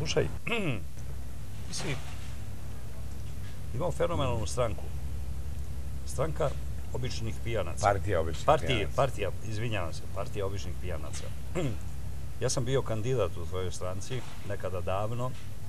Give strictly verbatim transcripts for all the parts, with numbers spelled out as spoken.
Slušaj, ti si imao fenomenalnu stranku. Stranka običnih pijanaca. Partija običnih Partije, pijanaca. Partija, izvinjavam se, partija običnih pijanaca. Ja sam bio kandidat u tvojoj stranci, nekada davno.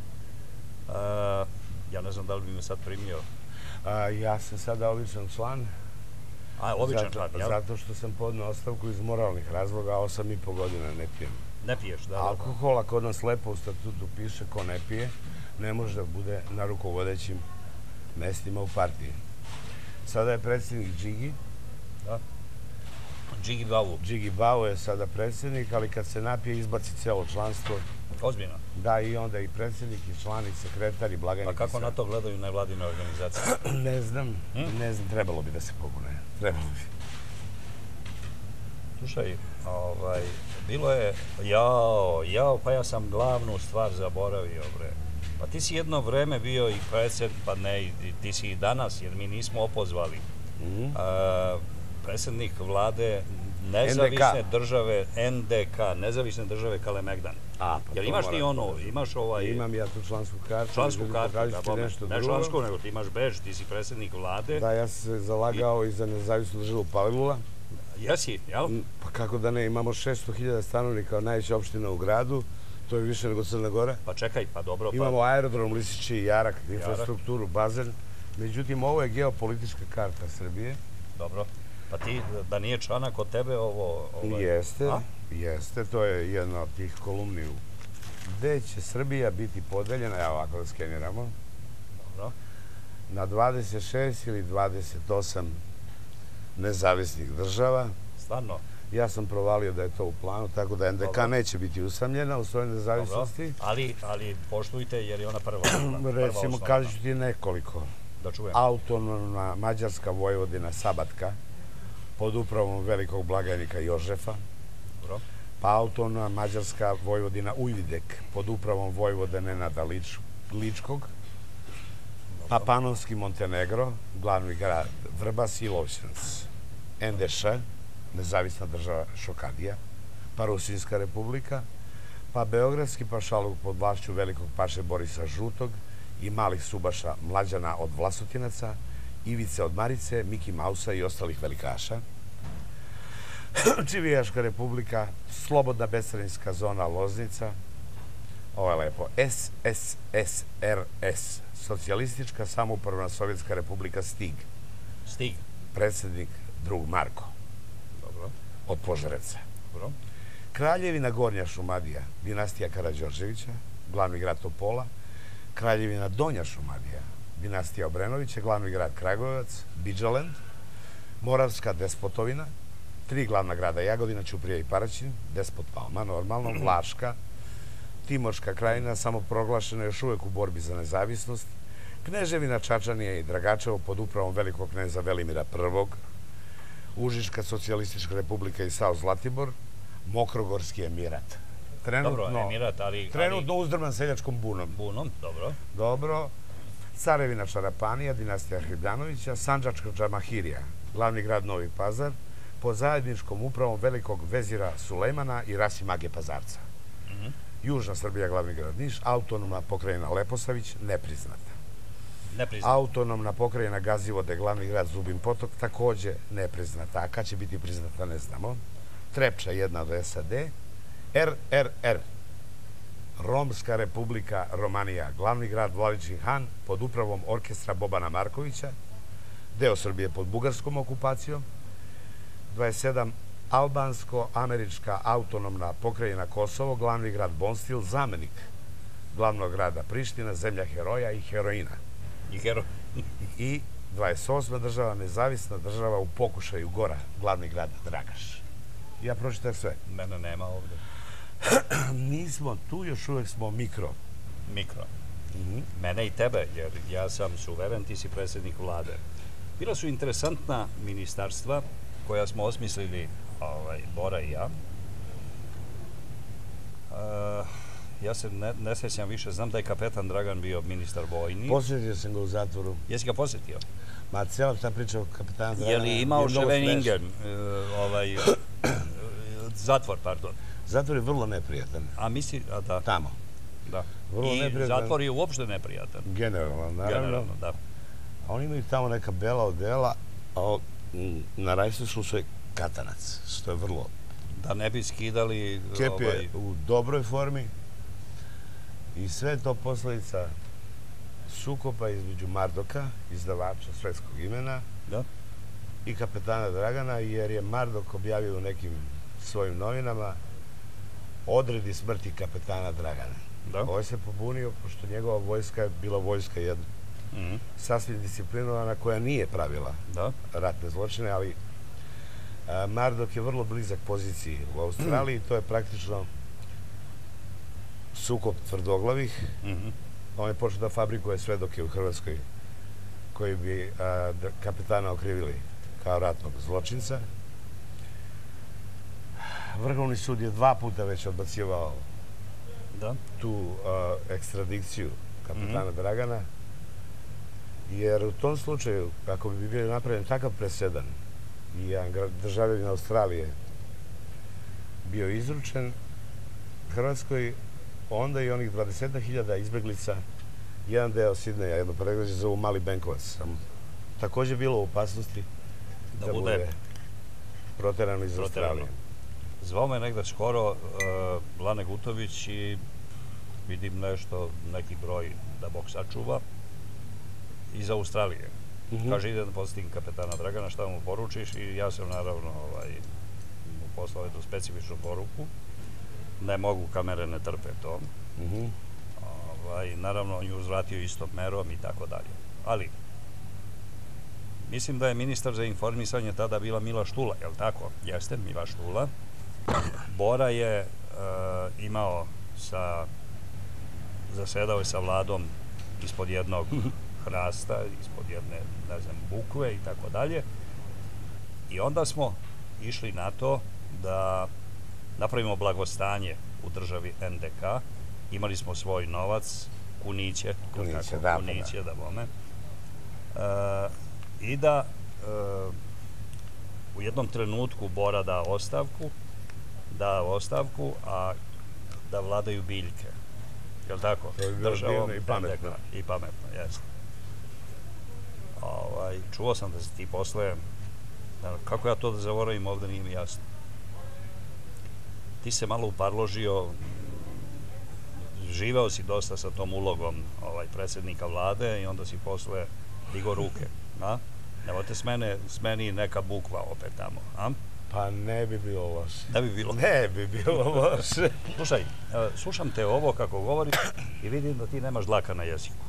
Ja ne znam da li bi me sad primio. Ja sam sada običan član. A, običan član, jel? Zato što sam podneo ostavku iz moralnih razloga, a osam i po godina ne pijem. Ne piješ, da? Alkohola kod nas lepo u statutu piše ko ne pije, ne može da bude na rukovodećim mestima u partiji. Sada je predsjednik Đigi. Da. Đigi Bavu. Đigi Bavu je sada predsjednik, ali kad se napije izbaci celo članstvo. Ozbiljno? Da, i onda i predsjednik, i član, i sekretar, i blagajnik. Pa kako na to gledaju nevladine organizacije? Ne znam, ne znam, trebalo bi da se pobune. Trebalo bi. Slušaj, bilo je, jao, jao, pa ja sam glavnu stvar zaboravio, bre. Pa ti si jedno vreme bio i predsjednik, pa ne, ti si i danas, jer mi nismo opozvali. Predsjednik vlade nezavisne države N D K, nezavisne države Kalemegdan. Jer imaš ti ono, imaš ovaj... Imam ja tu člansku kartu. Člansku kartu, da, ne člansku, nego ti imaš bež, ti si predsjednik vlade. Da, ja sam se zalagao i za nezavisnu državu Palilula. Jesi, jel? Pa kako da ne, imamo šesto hiljada stanovnika, najveća opština u gradu, to je više nego Crna Gora. Pa čekaj, pa dobro. Imamo aerodrom Lisići i Jarak, infrastrukturu, bazen. Međutim, ovo je geopolitička karta Srbije. Dobro. Pa ti, da nije Čanak od tebe ovo... Jeste, jeste, to je jedna od tih kolumni gde će Srbija biti podeljena, evo ovako da skeniramo, na dvadeset šest ili dvadeset osam nezavisnih država. Stvarno? Ja sam provalio da je to u planu, tako da N D K neće biti usamljena u svojoj nezavisnosti. Ali poštujte, jer je ona prva. Recimo, kažu ću ti nekoliko. Da čujem. Autonomna Mađarska Vojvodina Sabatka, pod upravom velikog blagajnika Jožefa. Pa autonomna Mađarska Vojvodina Ujvidek, pod upravom vojvode Nenada Ličkog. Pa Panonski Montenegro, glavni grad Vrbas i Lovćenac. N D Š, nezavisna država Šokadija. Pa Rusinska republika. Pa Beogradski pašaluk pod vlašću velikog paše Borisa Žutog i malih subaša Mlađana od Vlasutinaca, Ivice od Marice, Miki Mausa i ostalih velikaša. Čivijaška republika, slobodna bescarinska zona Loznica, ovo je lepo, S S S R S, socijalistička samoupravna sovjetska republika Stig. Stig. Predsjednik drug Marko. Dobro. Od Požareca. Dobro. Kraljevina Gornja Šumadija, dinastija Karađorđevića, glavni grad Topola. Kraljevina Donja Šumadija, dinastija Obrenovića, glavni grad Kragujevac, Bidžaland. Moravska Despotovina, tri glavna grada Jagodina, Ćuprija i Paraćin, Despot Palma, normalno, Vlaška, Timorska krajina, samoproglašena još uvek u borbi za nezavisnost, Kneževina Čačanija i Dragačevo pod upravom velikog kneza Velimira prvog, Užička socijalistička republika i Sao Zlatibor, Mokrogorski emirat. Dobro, emirat, ali... Trenutno uzdrman seljačkom bunom. Bunom, dobro. Dobro. Carevina Čarapanija, dinastija Hridanovića, Sandžačka Džamahirija, glavni grad Novi Pazar, pod zajedničkom upravom velikog vezira Sulejmana i Rasim Age Pazarca. Južna Srbija, glavni grad Niš, autonomna pokrajina Leposavić, nepriznata. Nepriznata. Autonomna pokrajina Gazivode, glavni grad Zubin Potok, takođe nepriznata. A kad će biti priznata, ne znamo. Trepča, jedna od S A D. R R R, Romska republika Romanija, glavni grad Vladičin Han, pod upravom orkestra Bobana Markovića, deo Srbije pod bugarskom okupacijom. dvadeset sedam, Albansko-američka autonomna pokrajina Kosovo, glavni grad Bonstil, zamenik glavnog grada Priština, zemlja heroja i heroina. I heroina. I dvadeset osma država, nezavisna država u pokušaju Gora, glavni grad Dragaš. Ja pročitam sve. Mene nema ovde. Nismo tu, još uvek smo mikro. Mikro. Mene i tebe, jer ja sam suveren, ti si predsjednik vlade. Bila su interesantna ministarstva koja smo osmislili Bora i ja. Ja se ne sjećam više, znam da je kapetan Dragan bio ministar vojni. Posjetio sam ga u zatvoru. Jesi ga posjetio? Ma cijela ta priča o kapetana Dragana je li imao Scheveningen, zatvor, pardon? Zatvor je vrlo neprijatan. A misli, a da. Tamo. Da. I zatvor je uopšte neprijatan. Generalno, naravno. Generalno, da. A oni imaju tamo neka bela odela, a na rajstvu je katanac, što je vrlo... Da ne bi skidali... Kep je u dobroj formi i sve je to posledica sukoba između Mardoka, izdavača svetskog imena, i kapetana Dragana, jer je Mardok objavio u nekim svojim novinama odredi smrti kapetana Dragana. Ovo se pobunio, pošto njegova vojska je bila vojska jedna sasvim disciplinovana, koja nije pravila ratne zločine, ali Mardok je vrlo blizak poziciji u Australiji. To je praktično sukob tvrdoglavih. On je počeo da fabrikuje svedoke u Hrvatskoj koji bi kapetana okrivili kao ratnog zločinca. Vrhovni sud je dva puta već odbacivao tu ekstradikciju kapetana Dragana, jer u tom slučaju, ako bi bio napravljen takav presedan i državljanin Australije bio izručen Hrvatskoj, onda i onih dvadeset hiljada izbeglica, jedan deo Sidneja, jedno predgrađe zovu Mali Benkovac, također bilo u opasnosti da bude proterano iz Australije. Zvao me negde skoro Lane Gutović i vidim nešto, neki broj da Bog sačuva, iz Australije. Kaže, ide da posjetim kapetana Dragana, šta mu poručiš, i ja sam naravno mu poslao jednu specifičnu poruku. Ne mogu, kamere ne trpe to. Naravno, on je uzvratio istom merom i tako dalje. Ali, mislim da je ministar za informisanje tada bila Mila Štula, je li tako? Jeste, Mila Štula. Bora je imao sa, zasedao je sa vladom ispod jednog hrasta, ispod jedne, ne znam, bukve i tako dalje. I onda smo išli na to da napravimo blagostanje u državi en de ka. Imali smo svoj novac, kuniće, kuniće, da, kuniće, da bome. I da u jednom trenutku Bora da ostavku, da ostavku, a da vladaju biljke. Je li tako? To je bilo divno i pametno. I pametno, jesno. Čuo sam da se ti posle, kako ja to da zaboravim, ovdje nije mi jasno. Ti se malo uparložio, živeo si dosta sa tom ulogom predsjednika vlade i onda si posle digo ruke. Nemojte s meni neka bukva opet tamo. Pa ne bi bilo loše. Ne bi bilo? Ne bi bilo loše. Slušaj, slušam te ovo kako govoriš i vidim da ti nemaš dlaka na jeziku.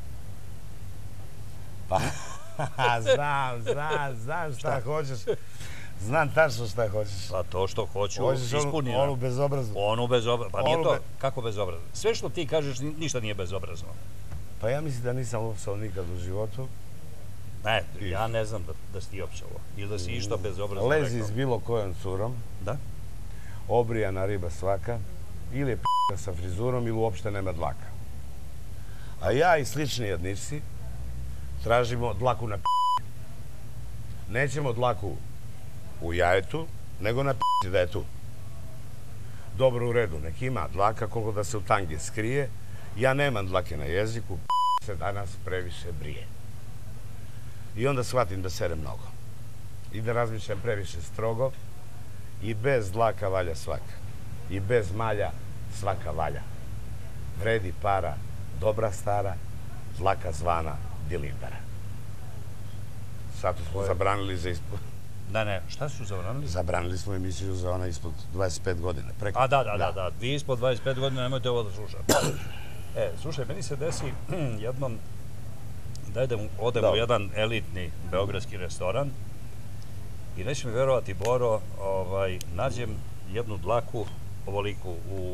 Pa, znam, znam, znam šta hoćeš. Znam tačno šta hoćeš. Pa to što hoću, ispunjeno. Onu bezobraznu. Onu bezobraznu. Pa nije to, kako bezobrazno? Sve što ti kažeš, ništa nije bezobrazno. Pa ja mislim da nisam opsao nikad u životu. Ne, ja ne znam da si ti opsao. Ili da si išta bezobrazno rekao. Lezi s bilo kojom curom. Da? Obrijana riba svaka. Ili je p***a sa frizurom ili uopšte nema dlaka. A ja i slični jednici tražimo dlaku na p***i. Nećemo dlaku u jajetu, nego na p***i da je tu. Dobro, u redu, nek ima dlaka koliko da se u tange skrije. Ja nemam dlake na jeziku, p*** se danas previše brije. I onda shvatim da serem mnogo. I da razmišljam previše strogo. I bez dlaka valja svaka. I bez malja svaka valja. Vredi para, dobra stara, dlaka zvana dilindara. Sad smo zabranili za ispod... Ne, ne, šta su zabranili? Zabranili smo emisiju za ona ispod dvadeset pet godina. A da, da, da, da, vi ispod dvadeset pet godina nemojte ovo da slušate. E, slušaj, meni se desi jednom da odem u jedan elitni beogradski restoran i neće mi verovati, Boro, nađem jednu dlaku ovoliku u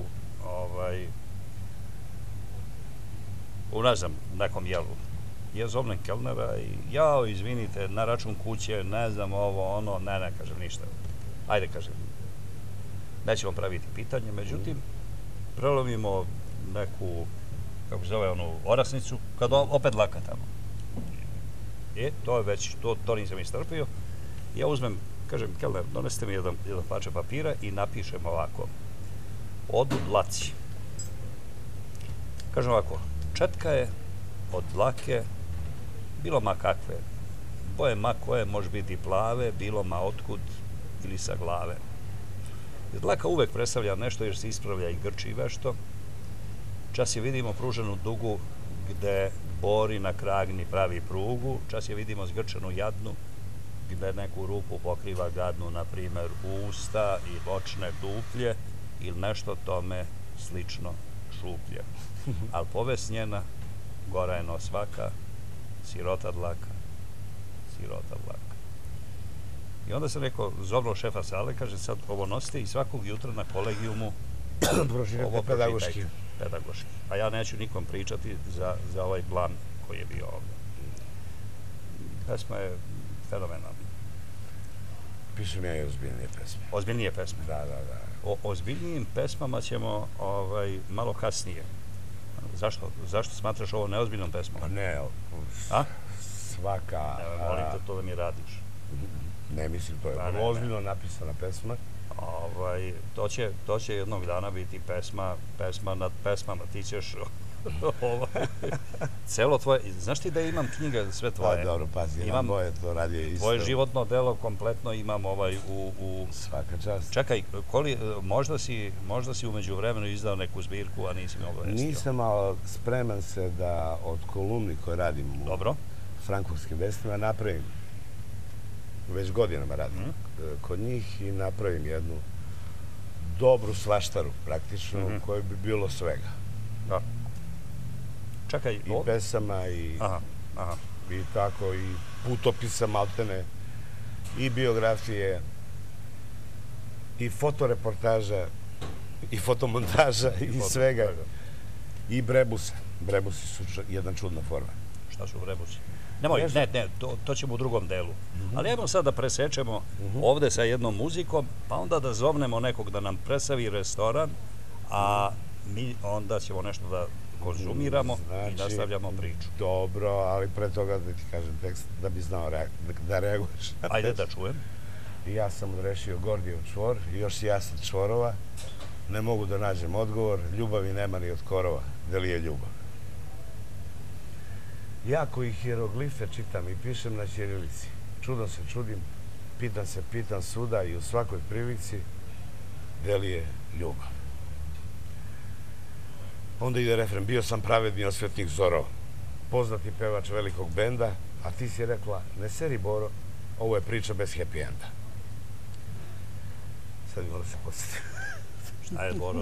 u, ne znam, nekom jelu. Ja zovnem kelnera i jao, izvinite, na račun kuće, ne znam, ovo, ono, ne, ne, kažem ništa. Ajde, kažem, nećemo praviti pitanje, međutim, prelomimo neku, kako se zove, onu orasnicu, kad opet dlaka tamo. E, to je već, to nisam istrpio. Ja uzmem, kažem, kelner, donesite mi jedan parče papira i napišem ovako. Odu dlaci. Kažem ovako, četka je od dlake, bilo ma kakve, boje ma koje, može biti plave, bilo ma otkud ili sa glave. Jer dlaka uvek predstavlja nešto jer se ispravlja i grči vešto. Čas je vidimo pruženu dugu gde bori na kragni pravi prugu, čas je vidimo zgrčenu jadnu gde neku rupu pokriva gadnu, na primer usta i bočne duplje ili nešto tome slično šuplje. Ali povest njena, gora je no svaka, sirota dlaka, sirota dlaka. I onda sam rekao, zovno šefa sale, kaže sad ovo nosite i svakog jutra na kolegijumu ovo pedagoški. pedagoški. A ja neću nikom pričati za, za ovaj plan koji je bio ovdje. Pesma je fenomenalna. Pišem ja i ozbiljnije pesme. Ozbiljnije pesme? Da, da, da. O ozbiljnijim pesmama ćemo ovaj, malo kasnije. Zašto? Zašto smatraš ovo neozbiljnom pesmom? Pa ne, A? Svaka... Ne, molim te to da mi radiš. Ne, mislim, to je Pa, vrlo ne, ozbiljno napisana pesma. Ovaj, to, će, to će jednog dana biti pesma, pesma nad pesmama. Ti ćeš... ovaj, celo tvoje... Znaš ti da imam knjige sve tvoje? Da, dobro, pazi, imam moje to radio isto. Tvoje životno delo kompletno imam ovaj u... u... Svaka čast. Čekaj, koli, možda, si, možda si umeđu vremenu izdao neku zbirku, a nisi mi obavestio. Nisam, ali spreman se da od kolumni koje radim u Dobro. Frankfurtskim vestima napravim, već godinama radim mm. kod njih i napravim jednu dobru svaštaru praktično, mm -hmm. koje bi bilo svega. Da. Čekaj, i od... pesama i, aha, aha. i tako, i putopisa maltene, i biografije, i fotoreportaža, i fotomontaža, i, i svega. Svega. I brebusa. Brebusi su č jedna čudna forma. Šta su brebusi? Nemoj, Nešto? ne, ne, to, to ćemo u drugom delu. Mm -hmm. Ali evo sad da presečemo mm -hmm. ovde sa jednom muzikom, pa onda da zovnemo nekog da nam predstavi restoran, a mi onda ćemo nešto da konzumiramo znači, i nastavljamo priču. Dobro, ali pre toga da ti kažem tekst, da bi znao reag da reaguješ. Ajde da čujem. Ja sam odrešio Gordijev čvor i još sjasat čvorova. Ne mogu da nađem odgovor, ljubavi nema ni od korova. Da li je ljubav? Ja koji hieroglife čitam i pišem na ćirilici, čudom se čudim, pitam se, pitam suda i u svakoj prilici, da li je ljubav? Onda ide refren, bio sam pravedni osvetnik Zoro, poznati pevač velikog benda, a ti si rekla, ne seri Boro, ovo je priča bez happy enda. Sad mi moram se posjetiti. Šta je Boro?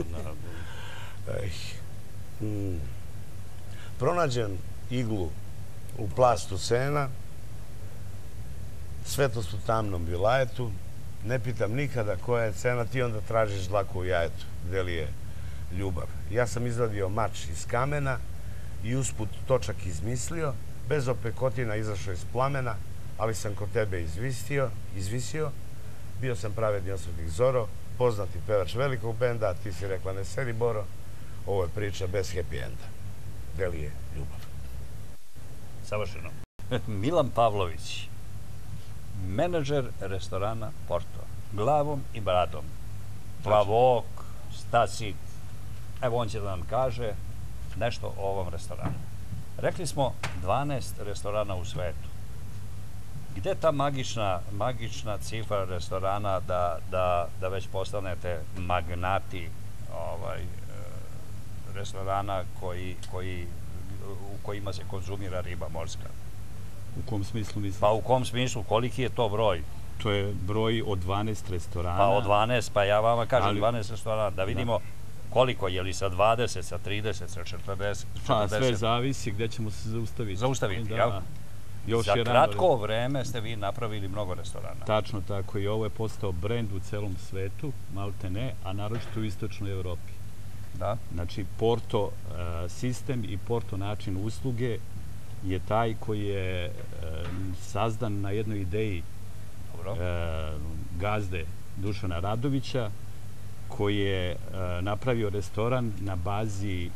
mm. Pronađem iglu u plastu sena, svetlost u tamnom vilajetu, ne pitam nikada koja je cena, ti onda tražiš dlaku u jajetu, gde li je ljubav. Ja sam izvadio mač iz kamena i usput točak izmislio, bez opekotina izašao iz plamena, ali sam kod tebe izvisio, izvisio, bio sam pravedni osvetnik Zoro, poznati pevač velikog benda, a ti si rekla ne sedi Boro, ovo je priča bez happy enda. Gde li je ljubav? Savršeno. Milan Pavlović, menadžer restorana Porto, glavom i bradom, plavok, stasit, evo on će da nam kaže nešto o ovom restoranu. Rekli smo dvanaest restorana u svetu. Gde ta magična, magična cifra restorana da, da, da već postanete magnati ovaj, restorana koji, koji, u kojima se konzumira riba morska? U kom smislu mislim? Pa u kom smislu, koliki je to broj? To je broj od dvanaest restorana. Pa od dvanaest, pa ja vama kažem ali, dvanaest restorana, da vidimo da. Koliko, je li sa dvadeset, sa trideset, sa četrdeset, Pa sve zavisi gde ćemo se zaustaviti. Zaustaviti, da. jel? Još Za kratko rano... vreme ste vi napravili mnogo restorana. Tačno tako, i ovo je postao brend u celom svetu, malte ne, a naročito u istočnoj Evropi. Da. Znači, Porto uh, sistem i Porto način usluge je taj koji je uh, sazdan na jednoj ideji Dobro. Uh, gazde Dušana Radovića, koji je uh, napravio restoran na bazi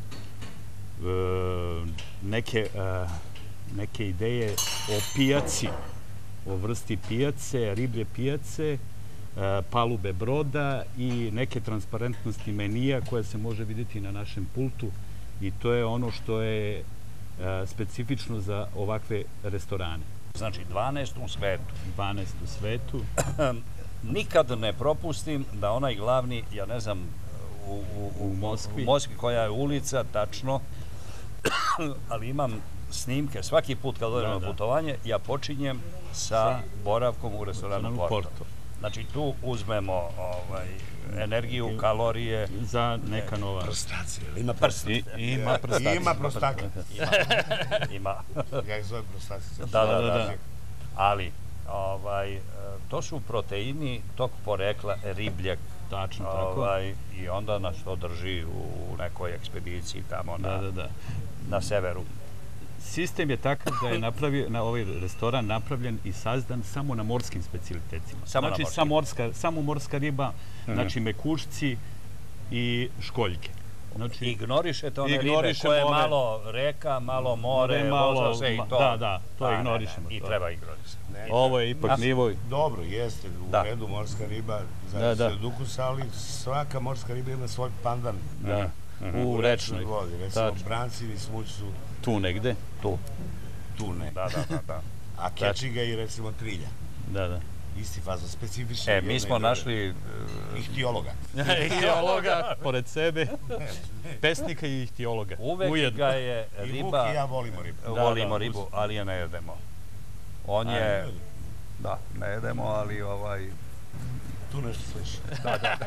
uh, neke... Uh, neke ideje o pijaci, o vrsti pijace, riblje pijace, palube broda i neke transparentnosti menija koje se može vidjeti na našem pultu i to je ono što je specifično za ovakve restorane. Znači dvanaest u svetu. dvanaest u svetu. Nikad ne propustim da onaj glavni, ja ne znam, u, u, u, u Moskvi. u Moskvi koja je ulica, tačno, ali imam snimke. Svaki put kad odem na putovanje, ja počinjem sa boravkom u restoranu Porto. Porto. Znači tu uzmemo ovaj, energiju, kalorije. Za neka nova... Prostacije. Ima prostacije. Ima prostacije. Ima prostaka. Ima. Ja ih zovem prostacije. Da, da, da. Ali, ovaj, to su proteini tog porekla ribljeg. Tačno, tako. Ovaj, I onda nas to drži u nekoj ekspediciji tamo na, da, da, da. na severu. Sistem je takav da je napravio, na ovaj restoran napravljen i sazdan samo na morskim specijalitetima. Samo znači, na sam morska, samo morska riba, mm-hmm. znači mekušci i školjke. Znači, ignorišete one ribe koje je ove, malo reka, malo more, malo, se i to. Da, da, to da, ignorišemo. I to. Treba ignorisati. Ovo je ipak nivo. Dobro, jeste, u da. redu morska riba, zavisno da, da. od ukusa, ali svaka morska riba ima svoj pandan. Da. Uh-huh. U, u rečnoj vodi. Recimo, branci ili smuć su... Tu negde? Tu. Tu ne. Da, da, da. da. A kečiga i recimo trilja. Da, da. Isti fazon, specifični. E, mi smo našli... Uh... Ihtiologa. Ihtiologa, pored sebe. Pesnika i ihtiologa. Uvek Ujedno. ga je riba... I Vuk i ja volimo ribu. Da, volimo da, ribu, ali je ne jedemo. On je... A, da, ne jedemo, ali ovaj... Tu nešto sliši. Da, da.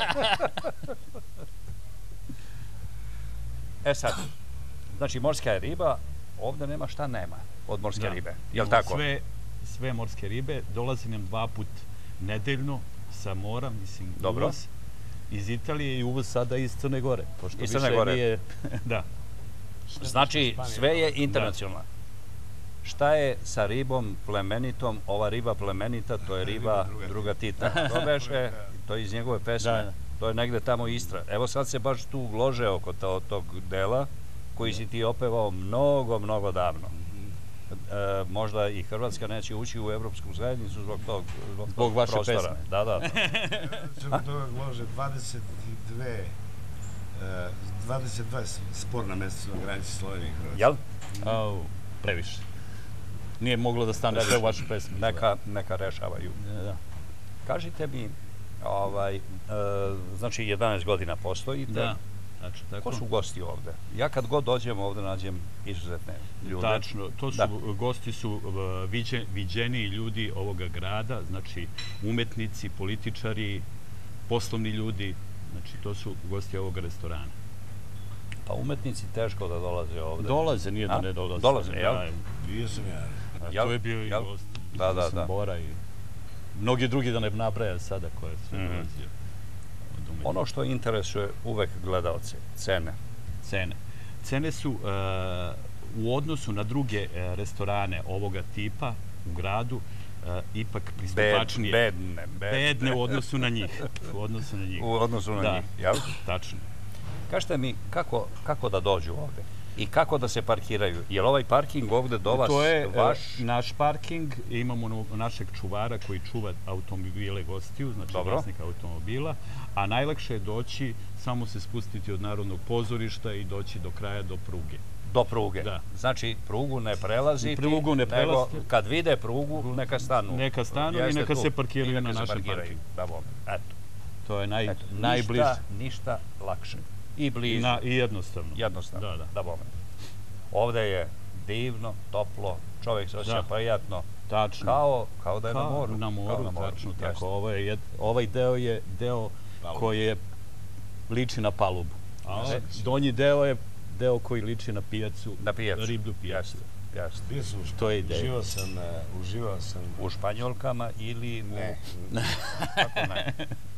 E sad, znači morska je riba, ovde nema šta nema od morske da. ribe, je li tako? Sve, sve morske ribe, dolazi nam dva put nedeljno sa mora, mislim, Dobro. uvoz iz Italije i uvoz sada iz Crne Gore. Pošto iz Crne Gore? Nije, da. Znači, sve je internacionalno. Šta je sa ribom plemenitom? Ova riba plemenita, to je riba druga Tita. To beše, to je iz njegove pesme. Da. To je negde tamo Istra. Evo sad se baš tu lože oko to, tog dela koji si ti opevao mnogo, mnogo davno. E, možda i Hrvatska neće ući u Evropsku zajednicu zbog tog, zbog zbog tog vaše prostora. pesme. Da, da. Zbog toga lože dvadeset dve, dvadeset dva sporna mesta na granici Slovenije i Hrvatske. Jel? Au, previše. Nije moglo da stane sve u vašu pesmu. Neka, neka rešavaju. Da. Kažite mi, ovaj, e, znači jedanaest godina postojite. Da, tačno tako. Ko su gosti ovde? Ja kad god dođem ovde nađem izuzetne ljude. Tačno, to su, da. gosti su viđe, viđeniji ljudi ovoga grada, znači umetnici, političari, poslovni ljudi, znači to su gosti ovoga restorana. Pa umetnici teško da dolaze ovde. Dolaze, nije da ne dolaze. Dolaze, jel? Bio sam ja. To je bio i gost. Da, da, da. Bora i mnogi drugi da ne nabraja sada koje sve mm. dolazio. Ono što interesuje uvek gledalce, cene. Cene. Cene su uh, u odnosu na druge uh, restorane ovoga tipa u gradu uh, ipak pristupačnije. Bed, bedne, bedne. Bedne u odnosu na njih. U odnosu na njih. U odnosu na da. njih, jel? Tačno. Kažete mi, kako, kako da dođu ovde? I kako da se parkiraju? Je li ovaj parking ovde do vas to je vaš? Naš parking, imamo našeg čuvara koji čuva automobile gostiju, znači vlasnika automobila, a najlakše je doći, samo se spustiti od Narodnog pozorišta i doći do kraja, do pruge. Do pruge? Da. Znači, prugu ne prelaziti, prugu ne prelaziti, nego kad vide prugu, neka stanu. Neka stanu i neka tu. se parkiraju neka na našem parkingu. Da, bom. Eto. To je naj, Eto. najbliže. Ništa, ništa lakše. I blizu. Na, I jednostavno. Jednostavno, da, da. da bome. Ovde je divno, toplo, čovjek se osjeća prijatno. Tačno. Kao, kao da je kao na moru. Na moru, na moru. tačno. Tako. Ovo je, ovaj deo je deo Palubu. koji je liči na palubu. A ovaj donji deo je deo koji liči na pijacu. Na pijacu. Riblju pijacu. Jasno. Bio sam u to je ideja. Uživao sam, uh, uživao sam... U Španjolkama ili... Ne. U... Kako ne?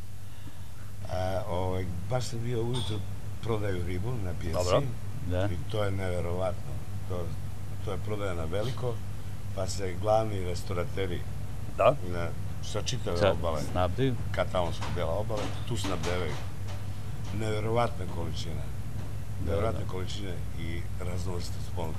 A, ovaj, baš sam bio ujutro prodaju ribu na pijaci. Dobro. Da. I to je neverovatno. To, to je prodaja na veliko, pa se glavni restaurateri da? Na, sa čitave Sa, obale, snabdaju. katalonskog dela obale, tu snabdevaju. Neverovatne količine. Neverovatne da, da. količine i raznovrstnost ponude.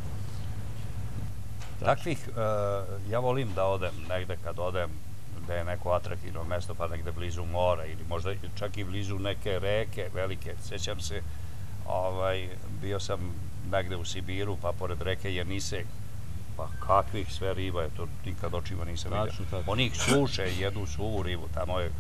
Takvih, uh, ja volim da odem negde kad odem da je neko atraktivno mesto, pa negde blizu mora ili možda čak i blizu neke reke velike. Sjećam se Bio sam negde u Sibiru, pa pored reke Jenisej. Pa kakvih sve riba je, to nikad očima nisam vidio. Oni suše, jedu suvu ribu, tamo je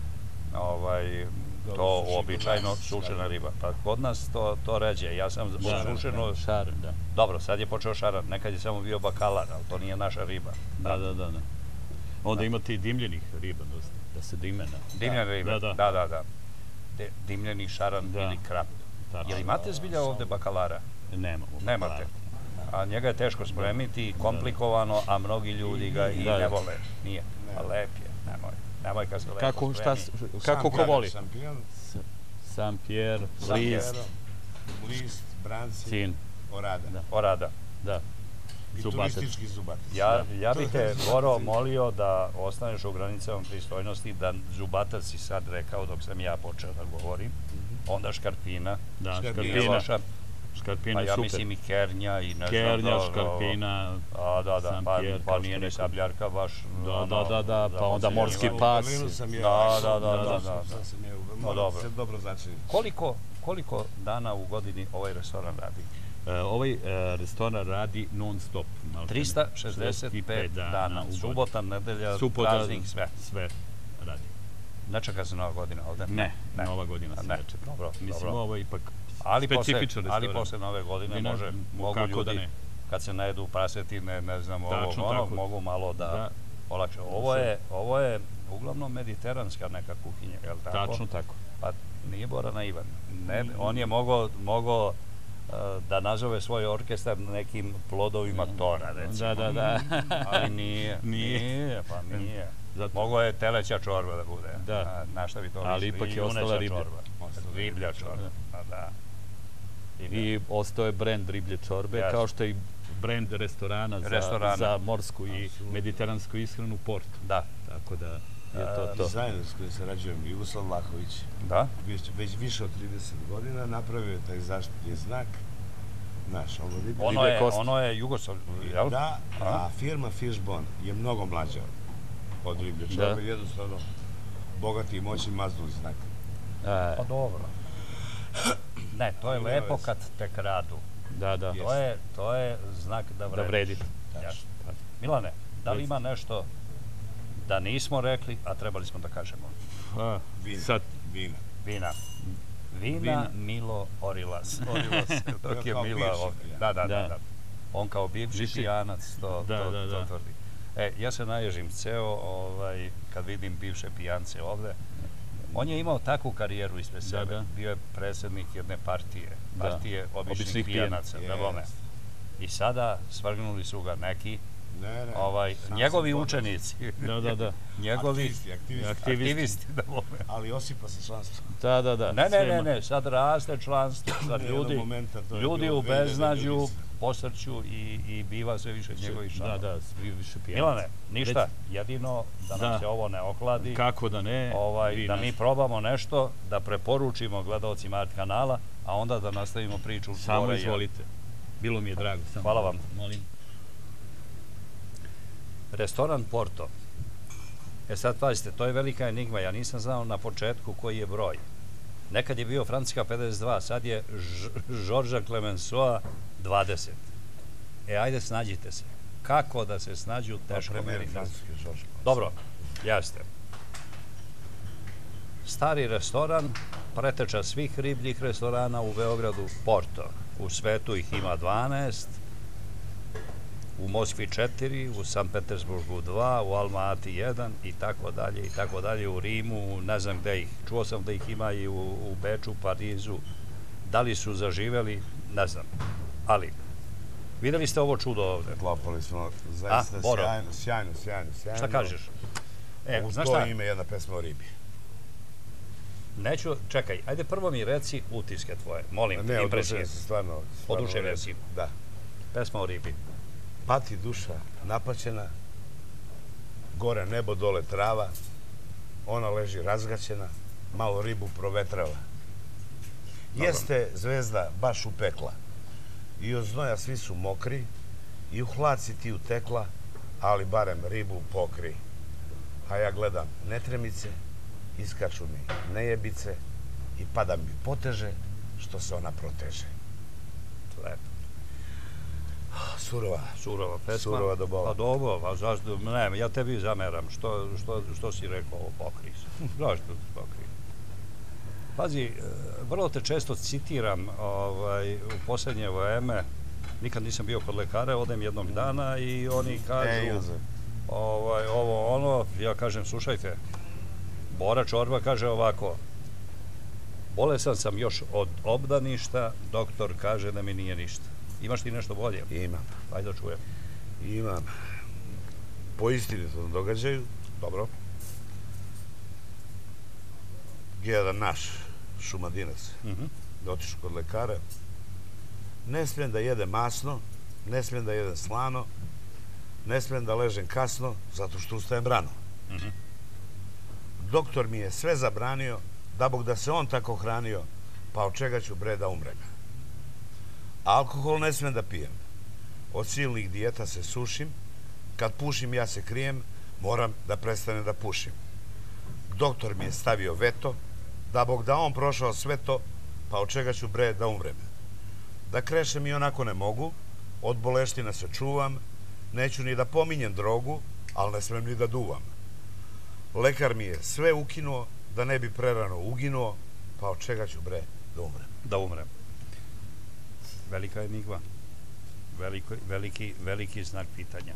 to uobičajeno sušena riba. Pa kod nas to ređe. Ja sam sušeno... Šaran, da. Dobro, sad je počeo šaran. Nekad je samo bio bakalar, ali to nije naša riba. Da, da, da. Onda imate i dimljenih riba, da se dime. Dimljene ribe, da, da, da. Dimljeni šaran ili krap. Jel imate zbilja ovde bakalara? Nemamo. Nemate. A njega je teško spremiti, komplikovano, a mnogi ljudi ga i ne vole. Nije. A lep je, nemoj. Nemoj kad se lepo spremi. Kako ko voli? Saint-Pierre, List, List, Branci, Cin. Orada. Orada. Da. I turistički Zubatac. Ja bih te, Boro, molio da ostaneš u granicama pristojnosti, da Zubatac si sad rekao dok sam ja počeo da govorim. Onda Škarpina. Da, Škarpina. Pa ja mislim i Kernja i ne znam... Kernja, Škarpina, da, da, pa nije ni Sabljarka baš... Da, da, da, da, pa onda Morski pas. Da, da, da, da. Dobro. Dobro znači. Koliko dana u godini ovaj restoran radi? Ovaj restoran radi non stop. trista šezdeset pet dana. Subota, nedelja, praznik, sve. Sve radi. Ne čeka se Nova godina ovde? Ne, Nova godina se ne čeka. Dobro, mislim, ovo je ipak specifičan restoran. Ali posle Nove godine mogu ljudi, kad se najedu prasetine, ne znam, ovo, mogu malo da olakše. Ovo je uglavnom mediteranska neka kuhinja, je li tako? Tačno tako. Pa nije Bora naivan. On je mogao da nazove svoj orkestar nekim plodovima tora, recimo. Da, da, da. Ali nije. Nije, pa nije. Mogo je teleća čorba da bude. Da. Na šta bi to ali ipak je ostala riblja. Riblja čorba, da. I ostao je brend riblje čorbe, kao što je i brend restorana za morsku i mediteransku ishranu Porto. Da. Tako da je to to. Dizajner s kojim sarađujem, Jugoslav Vlahović, već više od trideset godina napravio je taj zaštitni znak. Naš, ono je Jugoslav, jel? Da, a firma Fishbone je mnogo mlađa od riblje čorbe, jednostavno bogati i moćni maznuli znak. Pa dobro. Ne, to je lepo kad te kradu. Da, da. To je znak da vrediš. Milane, da li ima nešto da nismo rekli, a trebali smo da kažemo? Vina. Vina. Vina Milo Orilas. Dok je Mila ovdje. Da, da, da. On kao bivši pijanac to tvrdi. E, ja se naježim ceo kad vidim bivše pijance ovde. On je imao takvu karijeru ispred sebe. Bio je predsjednik jedne partije. Partije običnih pijanaca. I sada svrgnuli su ga neki njegovi učenici. Da, da, da. Njegovi aktivisti. Ali osipa se članstvo. Da, da, da. Ne, ne, ne, ne. Sad raste članstvo. Sad ljudi u beznađu posrću i biva sve više njegovih članova. Da, da, svi više pijanaca. Milane, ništa. Jedino da nam se ovo ne ohladi. Kako da ne. Da mi probamo nešto, da preporučimo gledalcima Art kanala, a onda da nastavimo priču. Samo izvolite. Bilo mi je drago. Hvala vam. Molim. Restoran Porto. E sad, pazite, to je velika enigma. Ja nisam znao na početku koji je broj. Nekad je bio Francuska pedeset dva, sad je Georgesa Clemenceau dvadeset. E, ajde, snađite se. Kako da se snađu, teško meni. Dobro, jeste. Stari restoran, preteča svih ribljih restorana u Beogradu, Porto. U svetu ih ima dvanaest, u Moskvi četiri, u Sankt Petersburgu dva, u Alma-Ati jedan i tako dalje i tako dalje, u Rimu, ne znam gde ih. Čuo sam da ih ima i u Beču, Parizu. Da li su zaživeli, ne znam. Ali, videli ste ovo čudo ovde? Klopali smo, zaista sjajno, sjajno, sjajno, sjajno. Šta kažeš? U to ime jedna pesma o ribi. Neću, čekaj, ajde prvo mi reci utiske tvoje, molim, impresije. Ne, oduševim se stvarno. Oduševim si. Da. Pesma o ribi. Pati duša napaćena, gore nebo, dole trava, ona leži razgaćena, malo ribu provetrava. Jeste zvezda baš upekla i od znoja svi su mokri i u hlad si ti utekla, ali barem ribu pokri. A ja gledam netremice, iskaču mi nejebice i pada mi poteže što se ona proteže. Lepo. Surova. Surova pesma. Surova do bola. Pa dobro, a zašto, ne, ja tebi zameram, što, što, što si rekao ovo pokri se. Zašto ti pokri? Pazi, vrlo te često citiram ovaj, u posljednje vreme, nikad nisam bio kod lekara, odem jednog dana i oni kažu ovaj, ovo ono, ja kažem, slušajte, Bora Čorba kaže ovako, bolesan sam još od obdaništa, doktor kaže da mi nije ništa. Imaš ti nešto bolje? Imam. Ajde da čujem. Imam. Po istinitom događaju. Dobro. Jedan naš Šumadinac otišao kod lekara. Ne smijem da jedem masno, ne smijem da jedem slano, ne smijem da ležem kasno, zato što ustajem rano. Doktor mi je sve zabranio, da Bog da se on tako hranio, pa od čega ću bre da umrem. Alkohol ne smijem da pijem. Od silnih dijeta se sušim. Kad pušim, ja se krijem. Moram da prestanem da pušim. Doktor mi je stavio veto. Da Bog da on prošao sve to, pa od čega ću bre da umrem. Da krešem i onako ne mogu. Od boleština se čuvam. Neću ni da pominjem drogu, ali ne smem ni da duvam. Lekar mi je sve ukinuo, da ne bi prerano uginuo, pa od čega ću bre da umrem. Da umrem. Velika enigma. Veliki, veliki, veliki znak pitanja.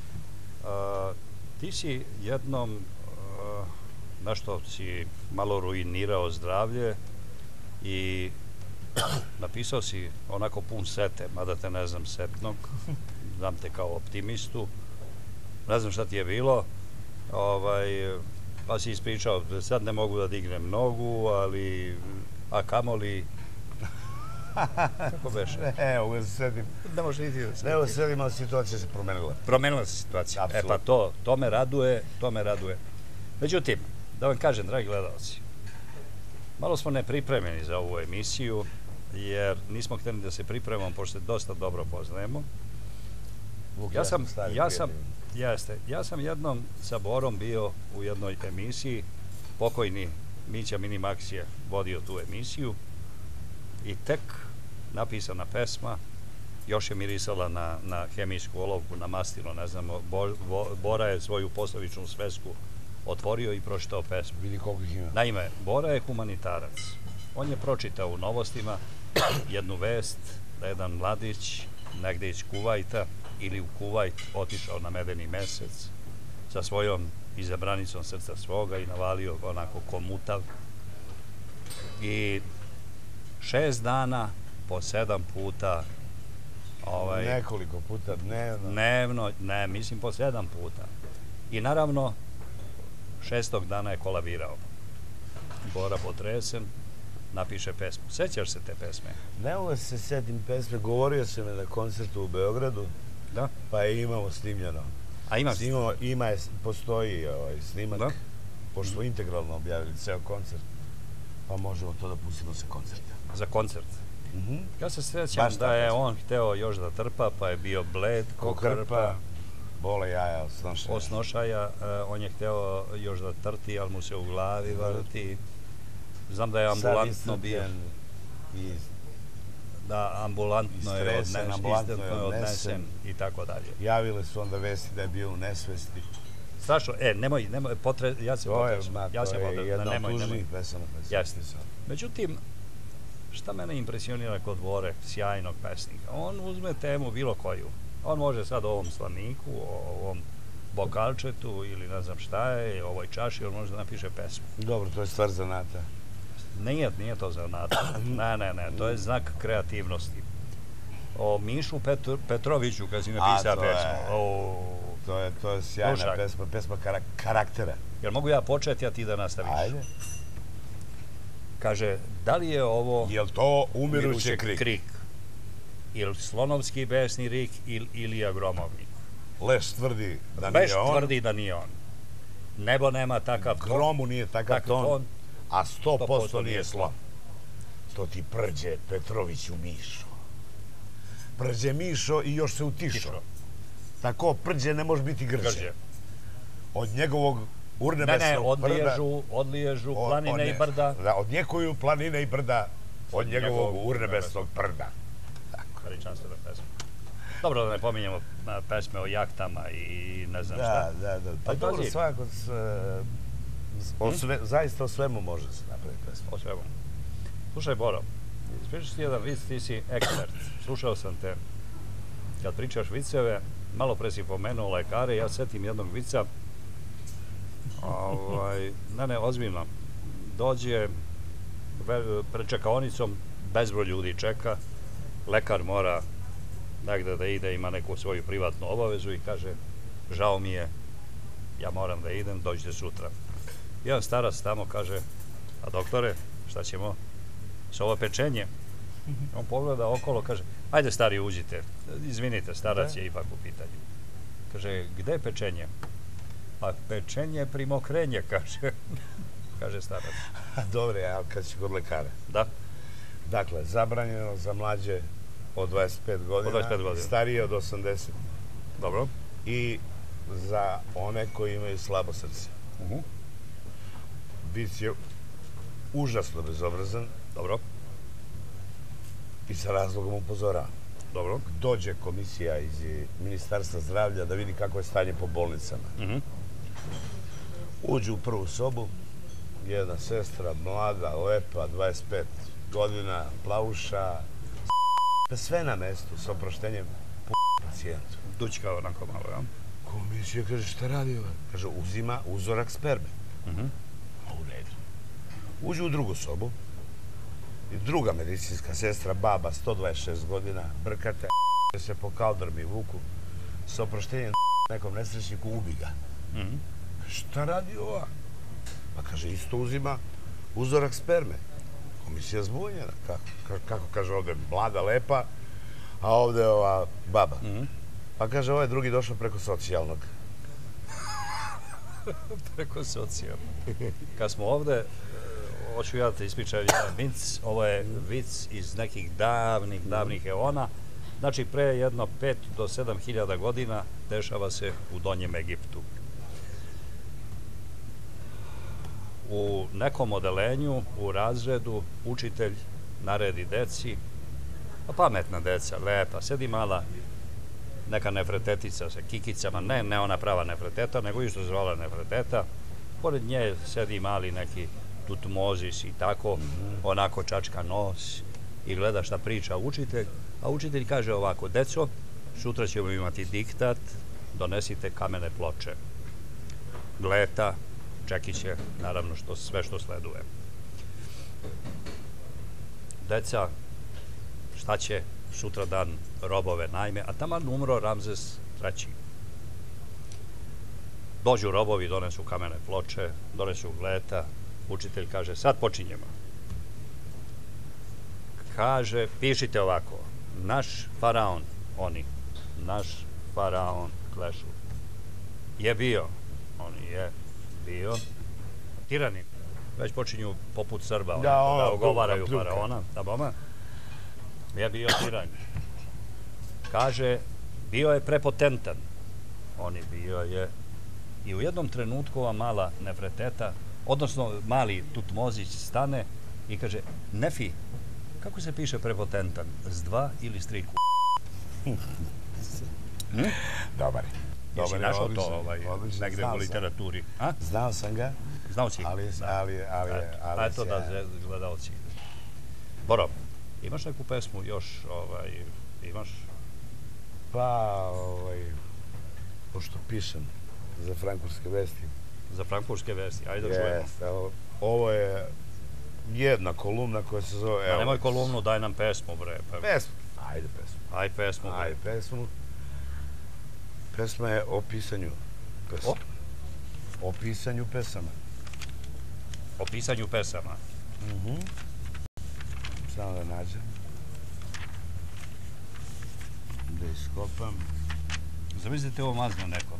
Uh, ti si jednom uh, nešto si malo ruinirao zdravlje i napisao si onako pun sete, mada te ne znam setnog, znam te kao optimistu, ne znam šta ti je bilo, ovaj, pa si ispričao, sad ne mogu da dignem nogu, ali, a kamoli, kako beše? Ne, ovo se sedim. Ne može niti da se Ne, ovo se sedim, ali situacija se promenila. Promenila se situacija. E pa to, to me raduje, to me raduje. Međutim, da vam kažem, dragi gledalci, malo smo nepripremljeni za ovu emisiju, jer nismo htjeli da se pripremamo, pošto se dosta dobro poznajemo. Ja sam, ja sam, jeste, ja sam jednom sa Borom bio u jednoj emisiji, pokojni Mića Minimax je vodio tu emisiju i tek napisana pesma, još je mirisala na, na hemijsku olovku, na mastilo, ne znam, Bo, Bo, Bora je svoju poslovičnu svesku otvorio i pročitao pesmu. Vidi koliko ih ima. Naime, Bora je humanitarac. On je pročitao u novostima jednu vest da jedan mladić negde iz Kuvajta ili u Kuvajt otišao na medeni mesec sa svojom izabranicom srca svoga i navalio onako komutav. I šest dana po sedam puta ovaj, nekoliko puta dnevno. Dnevno, ne, mislim po sedam puta. I naravno, šestog dana je kolabirao. Bora potresen, napiše pesmu. Sećaš se te pesme? Ne mogu se setim pesme, govorio sam je na koncertu u Beogradu, da? Pa je imamo snimljeno. A ima? Snimamo, ima je, postoji ovaj, snimak, da? Pošto smo integralno objavili ceo koncert, pa možemo to da pustimo sa koncerta. Za koncert? Mm-hmm. Ja se srećam da je on hteo još da trpa, pa je bio bled, ko krpa. Bole jaja od snošaja. Od snošaja, on je hteo još da trti, ali mu se u glavi vrti. Znam da je ambulantno bio. I da, ambulantno je odnesen, ambulantno je odnesen i tako dalje. Javile su onda vesti da je bio u nesvesti. Strašno, e, nemoj, nemoj, potre, ja se potrećem. Ja se potrećem, jedna od tužnijih pesama. Jasno. Međutim, šta mene impresionira kod Bore, sjajnog pesnika? On uzme temu bilo koju. On može sad o ovom slaniku, o ovom bokalčetu ili ne znam šta je, o ovoj čaši, on može da napiše pesmu. Dobro, to je stvar zanata. Nije, nije to zanata. Ne, ne, ne, to je znak kreativnosti. O Mišu Petro, Petroviću, kad si napisao pesmu. O, to je, to je sjajna Lušak. pesma, pesma kara, karaktera. Jel mogu ja početi, a ti da nastaviš? Ajde. Kaže, da li je ovo... Jel to umiruće krik? krik? Ili slonovski besni rik ili Ilija Gromovnik? Leš tvrdi da nije Leš on. Leš tvrdi da nije on. Nebo nema takav ton. Gromu nije takav, takav ton, ton, a sto posto nije slon. To ti prđe Petroviću Mišo. Prđe Mišo i još se utišo. Tako prđe ne može biti grđe. grđe. Od njegovog urnebesnog ne, ne, odliježu, odliježu planine i brda. Da, odnjekuju planine i brda od njegovog urnebesnog prda. Veličanstvena pesma. Dobro da ne pominjemo pesme o jahtama i ne znam šta. Da, da, da. Pa dobro, svakako, zaista o svemu može se napraviti pesma. O svemu. Slušaj, Boro, ispričaš ti jedan vic, ti si ekspert. Slušao sam te. Kad pričaš viceve, malo pre si pomenuo lekare, ja setim jednog vica. Ne, ne, ozbiljno. Dođe pred čekaonicom, bezbroj ljudi čeka, lekar mora negde da ide, ima neku svoju privatnu obavezu i kaže, žao mi je, ja moram da idem, dođite sutra. Jedan starac tamo kaže, a doktore, šta ćemo s ovo pečenje? On pogleda okolo, kaže, ajde stari, uđite. Izvinite, starac je ipak u pitanju. Kaže, gde je pečenje? Pa pečenje primokrenje, kaže. Kaže starac. Dobre, ali kad si kod lekara. Da. Dakle, zabranjeno za mlađe od dvadeset pet godina, starije od osamdeset. Dobro. I za one koji imaju slabo srce. Vic je užasno bezobrazan. Dobro. I sa razlogom upozorava. Dobro. Dođe komisija iz Ministarstva zdravlja da vidi kako je stanje po bolnicama. Uđu u prvu sobu, jedna sestra, mlada, lepa, dvadeset pet godina, plavuša, sve na mestu, s oproštenjem, p*** pacijentu. Dućka onako malo, ja? Komisija kaže, šta radi ovaj? Kaže, uzima uzorak sperme. U redu. Uđu u drugu sobu i druga medicinska sestra, baba, sto dvadeset šest godina, brkate, se po kaldrmi vuku, s oproštenjem nekom nesrećniku, ubi ga. Šta radi ova? Pa kaže, isto uzima uzorak sperme. Komisija zbunjena. Kako kaže ovde, mlada, lepa, a ovde ova baba. Pa kaže, ovaj drugi došao preko socijalnog. Preko socijalnog. Kad smo ovde, hoću ja da te ispričam jedan vic, ovo je vic iz nekih davnih, davnih eona. Znači, pre jedno pet do sedam hiljada godina dešava se u Donjem Egiptu. U nekom odelenju, u razredu, učitelj naredi deci, pametna deca, lepa, sedi mala neka nefretetica sa kikicama, ne, ne ona prava nefreteta, nego isto se zvala nefreteta. Pored nje sedi mali neki tutmozis i tako, onako čačka nos i gleda šta priča učitelj, a učitelj kaže ovako, deco, sutra ćemo imati diktat, donesite kamene ploče. Gleta, čekiće, naravno sve što sleduje. Deca, šta će sutra dan robove najme, a taman umro Ramzes treći. Dođu robovi, donesu kamene ploče, donesu gleta, učitelj kaže, sad počinjemo. Kaže, pišite ovako, naš faraon, oni, naš faraon, klešu, je bio, oni je bio, tiranin. Već počinju poput Srba da ogovaraju faraona. Da boma? Je bio tiranin. Kaže, bio je prepotentan. Oni bio je. I u jednom trenutku ova mala nefreteta, odnosno mali Tutmozić stane i kaže, Nefi, kako se piše prepotentan? S dva ili s tri ku? Dobar. Jesi našao to negde u literaturi? Znao sam ga. Znao si? Ali, ali, ali... A eto da gledalci. Boro, imaš neku pesmu još, imaš? Pa, pošto pišem za Frankfurtske vesti. Za Frankfurtske vesti, ajde da čujemo. Ovo je jedna kolumna koja se zove... A nemoj kolumnu, daj nam pesmu, bre. Pesmu? Ajde pesmu. Ajde pesmu, bre. Ajde pesmu. Pesma je o pisanju pesama. O pisanju pesama. O pisanju pesama? Mhm. Samo da nađem. Da iskopam. Zamislite ovo mazno neko.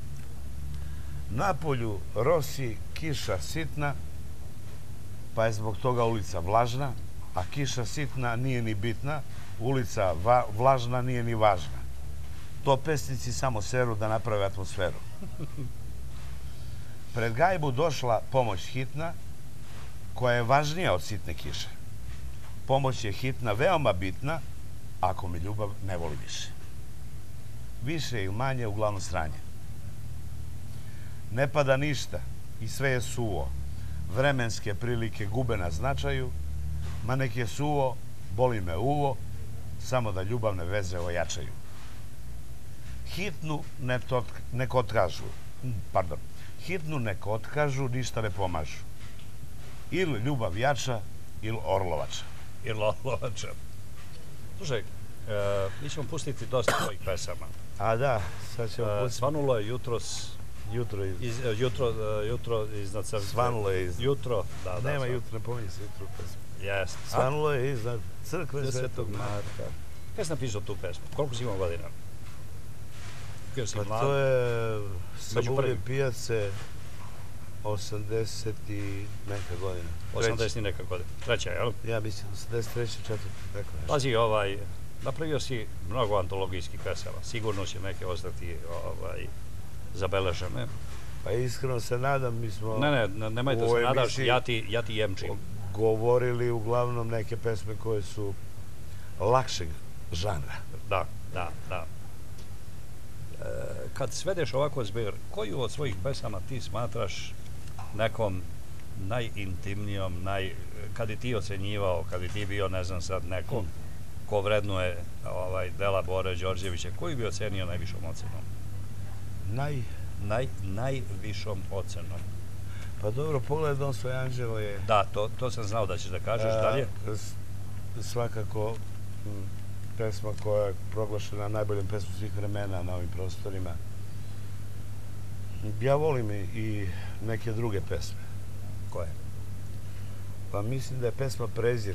Napolju rosi kiša sitna, pa je zbog toga ulica vlažna, a kiša sitna nije ni bitna, ulica vlažna nije ni važna. To pesnici samo seru da naprave atmosferu. Pred gajbu došla pomoć hitna, koja je važnija od sitne kiše. Pomoć je hitna, veoma bitna, ako me ljubav ne voli više. Više ili manje, uglavnom sranje. Ne pada ništa i sve je suvo. Vremenske prilike gube na značaju, ma nek je suvo, boli me uvo, samo da ljubavne veze ojačaju. Hitnu nek otkažu, pardon, hitnu nek otkažu, ništa ne pomažu. Ili ljubav jača, ili orlovača. Ili orlovača. Slušaj, mi ćemo pustiti dosta tvojih pesama. A da, sad ćemo pustiti. Svanulo je jutros... Jutro iz... Jutro iznad crkve. Svanulo je iz... Jutro, da, da. Nema jutro, ne pominje se jutro u pesmu. Jeste. Svanulo je iznad crkve Svetog Marka. Kada si napisao tu pesmu? Koliko si imao godina? Pa to je sa Buvlje pijace osamdeset i neka godina. osamdeset i neka godina. Treća, jel? Ja mislim osamdeset treća, četvrta. Pazi, ovaj, napravio si mnogo antologijskih pesama. Sigurno će neke ostati zabeležene. Pa iskreno se nadam, mi smo... Ne, ne, nemoj da se nadaš, ja ti jemčim. Govorili uglavnom neke pesme koje su lakšeg žanra. Da, da, da. Kad svedeš ovako zbir, koju od svojih pesama ti smatraš nekom najintimnijom, kad i ti ocenjivao, kad i ti bio, ne znam sad, nekom ko vrednuje dela Bore Đorđevića, koju bi ocenio najvišom ocenom? Naj... Najvišom ocenom. Pa dobro, Pogled Dom svoj anđelo je... Da, to sam znao da ćeš da kažeš. Dalje? Svakako pesma koja je proglašena najboljom pesmom svih vremena na ovim prostorima. Ja volim i neke druge pesme. Koje? Pa mislim da je pesma Prezir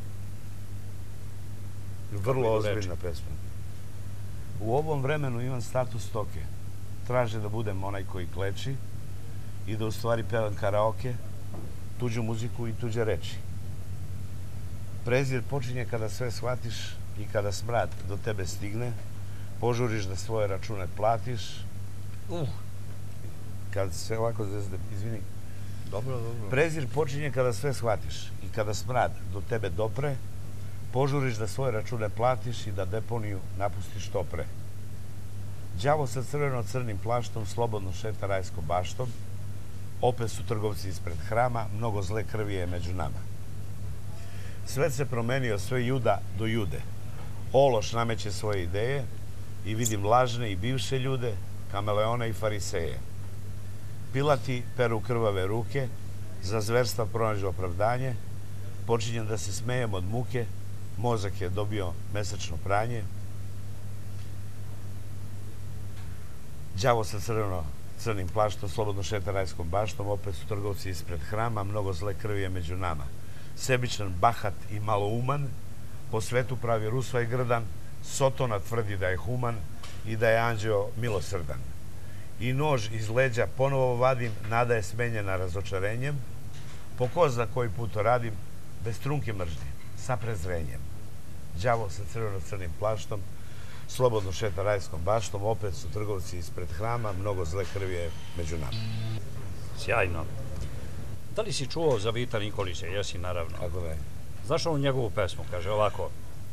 vrlo ozbiljna pesma. U ovom vremenu imam status stoke. Traže da budem onaj koji kleči i da u stvari pevam karaoke, tuđu muziku i tuđe reči. Prezir počinje kada sve shvatiš i kada smrad do tebe stigne, požuriš da svoje račune platiš. Kad se ovako zvezde, izvini. Dobro, dobro. Prezir počinje kada sve shvatiš i kada smrad do tebe dopre, požuriš da svoje račune platiš i da deponiju napustiš što pre. Đavo sa crveno-crnim plaštom slobodno šeta rajskom baštom, opet su trgovci ispred hrama, mnogo zle krvi je među nama. Svet se promenio, sve juda do jude. Ološ nameće svoje ideje i vidim lažne i bivše ljude, kameleone i fariseje. Pilati peru krvave ruke, za zverstva pronađu opravdanje, počinjem da se smejem od muke, mozak je dobio mesečno pranje. Đavo sa crveno-crnim plaštom slobodno šeta rajskom baštom, opet su trgovci ispred hrama, mnogo zle krvi je među nama. Sebičan, bahat i malouman, po svetu pravi rusva i grdan, Sotona tvrdi da je human i da je anđeo milosrdan. I nož iz leđa ponovo vadim, nada je smenjena razočarenjem, po ko zna koji put to radim, bez trunke mržnje, sa prezrenjem. Đavo sa crveno-crnim plaštom, slobodno šeta rajskom baštom, opet su trgovci ispred hrama, mnogo zle krvi je među nama. Sjajno. Da li si čuo za Vita Nikolića? Jesi, naravno. Kako ne? Znaš onu njegovu pesmu? Kaže ovako.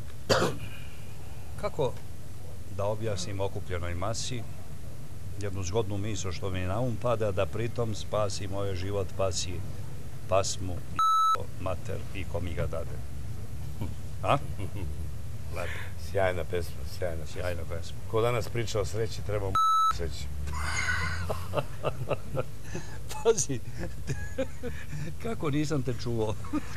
Kako da objasnim okupljenoj masi jednu zgodnu misl što mi na um pada, da pritom spasi moj život pasi pasmu i mater i ko mi ga dade. A? Lepo. Sjajna pesma, sjajna. Sjajna pesma. Ko danas priča o sreći, treba mu sreći. Pazi, kako nisam te čuo.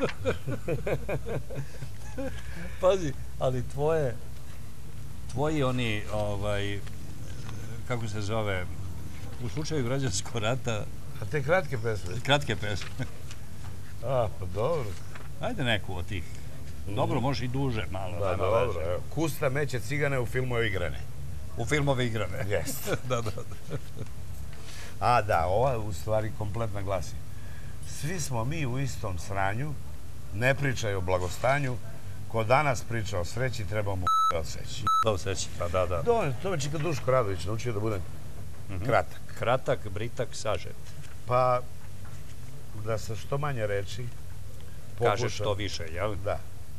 Pazi, ali tvoje, tvoji oni, ovaj, kako se zove, u slučaju građanskog rata... A te kratke pesme? Kratke pesme. A, pa dobro. Ajde neku od tih. Dobro, može i duže malo. Da, dobro, evo. Kusta meće cigane u filmove igrane. U filmove igrane. Jeste. Da, da. A, da, ova u stvari kompletna glasi. Svi smo mi u istom sranju, ne pričaj o blagostanju, ko danas priča o sreći, treba mu da osjeći. Da osjeći, pa da, da. To me Čika Duško Radović naučio da budem kratak. Kratak, britak, sažet. Pa, da sa što manje reči kaže što više, jel? Da.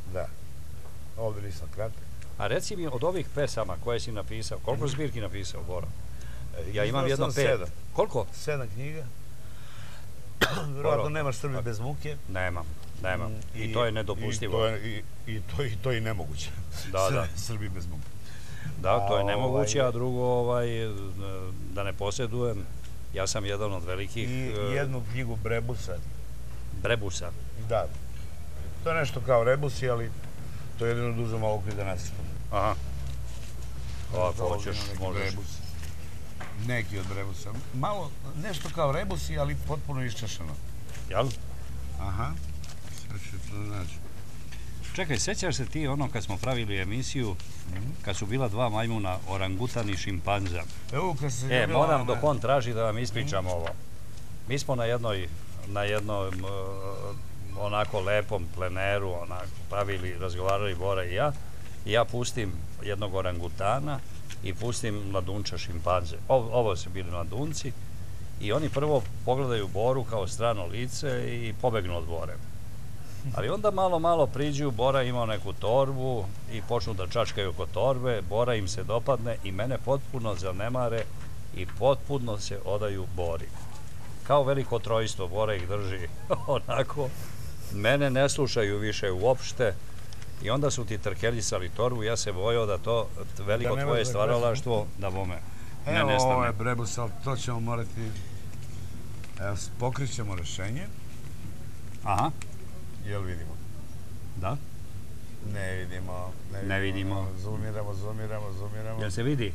Da. Ovdje nisam kratak. A reci mi, od ovih pesama koje si napisao, koliko zbirki napisao, Boro? Ja imam jedno pet. Sedam. Koliko? Sedam knjiga. Vjerojatno nemaš Srbi bez muke. Nemam, nemam. I to je nedopustivo. I to je i nemoguće. Da, da. Srbi bez muke. Da, to je nemoguće, a drugo, da ne posjedujem, ja sam jedan od velikih... I jednu knjigu Brebusa. Brebusa? Da. To je nešto kao Rebusi, ali to je jedino dužo malo koji da nasipam. Aha. Ako hoćeš, možeš. Neki od Brebusa. Malo, nešto kao Rebusi, ali potpuno iščešano. Jel? Aha. Sve ću to naći. Čekaj, sećaš se ti ono kad smo pravili emisiju, kad su bila dva majmuna, orangutan i šimpanza? E, moram dok on traži da vam ispričam ovo. Mi smo na jednoj, na jednom onako lepom pleneru, onako, pravili, razgovarali Bora i ja, i ja pustim jednog orangutana i pustim mladunča šimpanze. Ovo su bili mladunci i oni prvo pogledaju Boru kao strano lice i pobegnu od Bore. Ali onda malo, malo priđu, Bora imao neku torbu i počnu da čačkaju oko torbe, Bora im se dopadne i mene potpuno zanemare i potpuno se odaju Bori. Kao veliko trojstvo, Bora ih drži onako, mene ne slušaju više uopšte i onda su ti trkeljisali torbu, ja se bojao da to veliko tvoje stvaralaštvo da bome ne nestane. Evo, ovo je Brebus, ali to ćemo morati, pokrit ćemo rešenje. Aha. Jel vidimo? Da. Ne vidimo. Ne vidimo. Zoomiramo, zoomiramo, zoomiramo. Jel se vidi?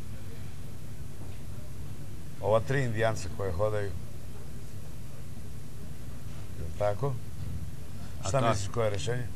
Ova tri indijanca koje hodaju. Jel tako? Šta misliš koje je rešenje?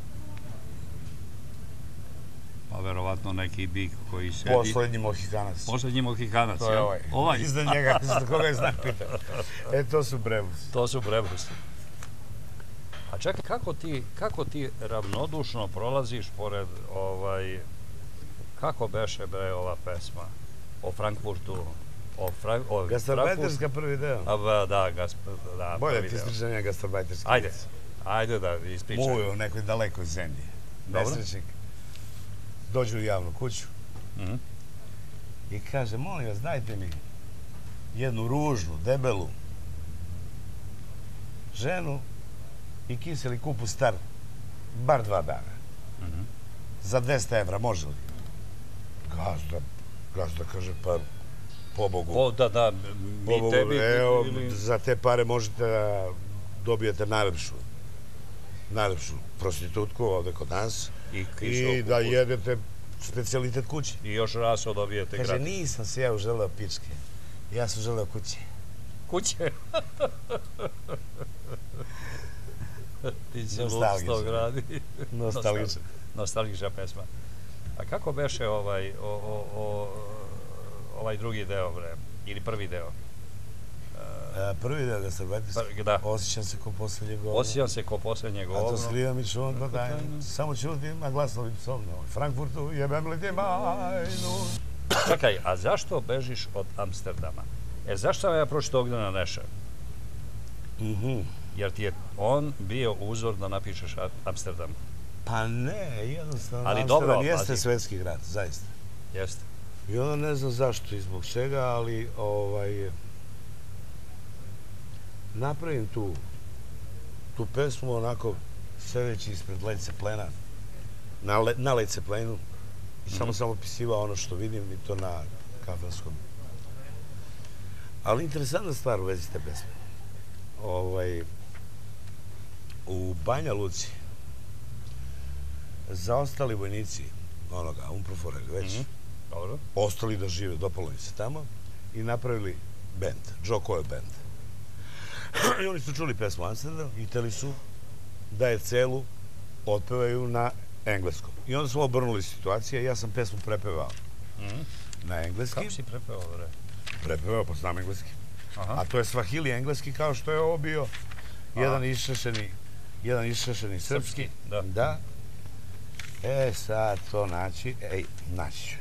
Pa verovatno neki bik koji sedi... Poslednji Mohikanac. Poslednji Mohikanac, jel? To je ovaj. Ovaj. Iznad njega, iznad koga je znak pita. E, to su Brebusi. To su Brebusi. A čekaj, kako ti ravnodušno prolaziš pored, ovaj, kako beše bre ova pesma o Frankfurtu, o Frankfurtu... Gastarbajterska prvi deo. Da, da, prvi deo. Bolje ti ispričanje gastarbajterski. Ajde, ajde da ispričaj. Muju u nekoj dalekoj zemlji. Nesrećnik. Dođu u javnu kuću i kaže, molim vas, dajte mi jednu ružnu, debelu ženu i kiseli kupus star bar dva dana. Za dvesta evra, može li? Gazda, gazda kaže, pa pobogu. Da, da, mi tebi... Evo, za te pare možete da dobijete najlepšu, najlepšu prostitutku ovde kod nas i da jedete specijalitet kuće. I još raso dobijete gratis. Kaže, nisam se ja uželeo pičke, ja sam želeo kuće. Kuće? Ti si lusto gradi. Nostalgična. Nostalgična pesma. A kako beše ovaj drugi deo, bre? Ili prvi deo? Prvi deo gastarbajterski. Da. Osjećam se ko posljednje govno. Osjećam se ko posljednje govno. A to skrivam i čuvam dva tajnu. Samo čutim, a glasno psovno. Frankfurtu jebem li ti majnu. Čekaj, a zašto bežiš od Amsterdama? E, zašto sam ja pročito Ognjena Neša? Jer ti je on bio uzor da napišeš Amsterdam. Pa ne, jednostavno. Amsterdam jeste svetski grad, zaista. Jeste. I onda ne znam zašto i zbog čega, ali napravim tu tu pesmu onako sedeći ispred Led Zeppelina, na Led Zeppelinu i samo sam opisivao ono što vidim i to na kafanskom. Ali interesantna stvar u vezi te pesme. U Banja Luci zaostali vojnici onoga, Umproforeli već, ostali da žive, dopalo im se tamo i napravili band, Joe Coy band. I oni su čuli pesmu Amsterdam i hteli su da je celu otpevaju na engleskom. I onda smo obrnuli situacije i ja sam pesmu prepevao na engleski. Kako si prepevao, bre? Prepevao, pa znam engleski. A to je svahili engleski kao što je ovo bio jedan išrešeni jedan išrešeni srpski. Da. E, sad to naći, ej, naći ću.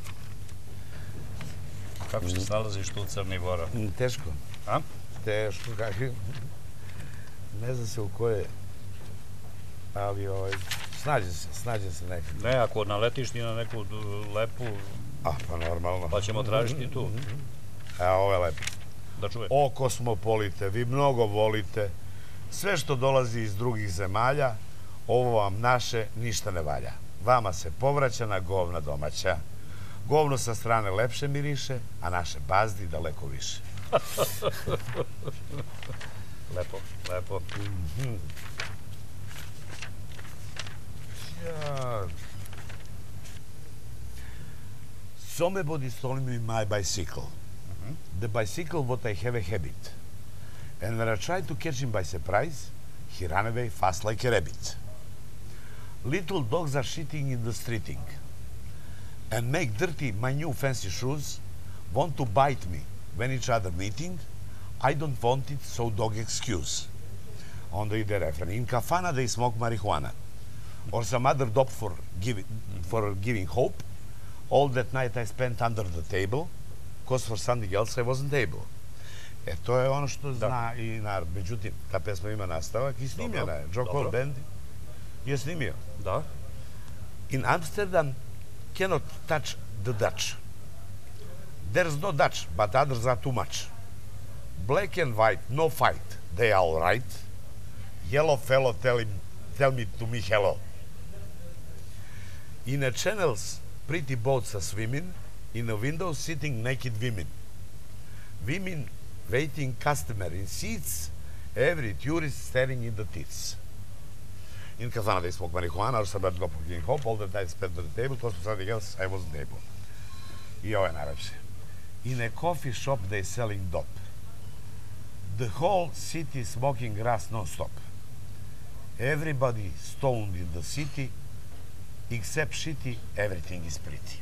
Kako se snalaziš tu, Crni Bora? Teško. A? Teško, kakvi. Ne znam se u koje, ali snađe se, snađe se nekako. Ne, ako naletiš ti na neku lepu... A, pa normalno. Pa ćemo tražiti tu. Evo, ovo je lepo. Da čuje. O kosmopolite, vi mnogo volite. Sve što dolazi iz drugih zemalja, ovo vam naše ništa ne valja. Vama se povraćana govna domaća. Govno sa strane lepše miriše, a naše bazdi daleko više. Lepo, lepo. Ja... Somebody stole me my bicycle. The bicycle what I have a habit. And when I try to catch him by surprise, he ran away fast like a rabbit. Little dogs are shitting in the streeting and make dirty my new fancy shoes, want to bite me when each other meeting. I don't want it, so dog excuse. Onda ide refren. In kafana they smoke marijuana or some other dope for giving, for giving hope. All that night I spent under the table because for something else I wasn't able. E, to je ono što zna i narod. Međutim, ta pesma ima nastavak i snimljena je. Joe Cole Band je snimio. Da. In Amsterdam cannot touch the Dutch. There's no Dutch, but others are too much. Black and white, no fight. They are all right. Yellow fellow tell him, tell me to me hello. In a channels, pretty boats are swimming. In a window, sitting naked women. Women waiting customer in seats. Every tourist staring in the tits. In Kazana, they smoke marijuana or some other getting hope. All the time spent at the table. Because for something else, I wasn't able. I ovo je najlepše. In a coffee shop, they selling dope. The whole city smoking grass non-stop. Everybody stoned in the city, except shitty, everything is pretty.